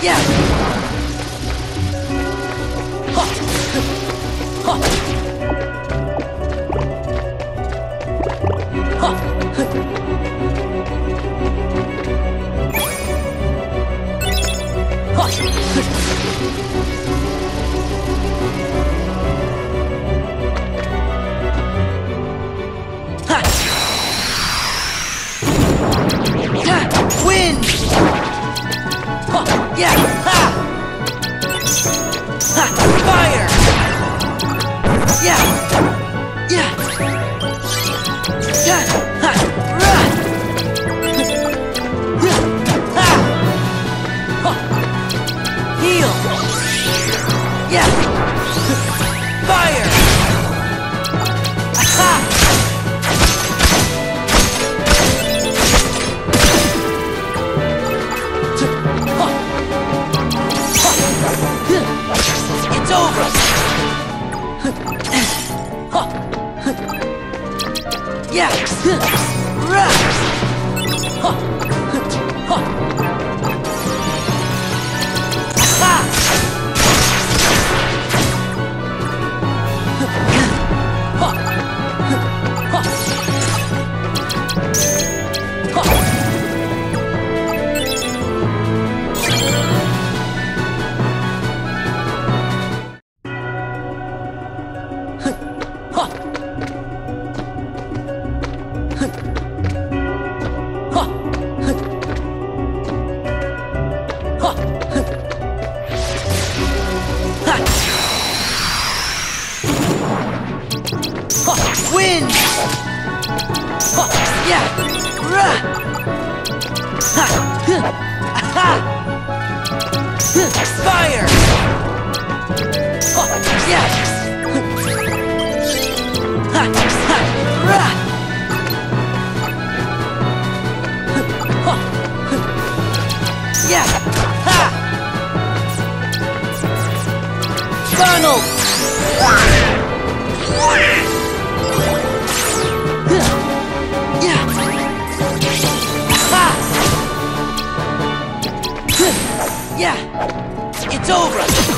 Yeah! Ha! Ha! Win! Yeah! Ha! Ha! Fire! Yeah! Yeah! Yeah! Ha! Run! Ha! Ha! Heal! Yeah! Fire! Ha! It's over! Yeah! Win! Yeah! Fire! Yeah! Yeah! Donald! Yeah! It's over!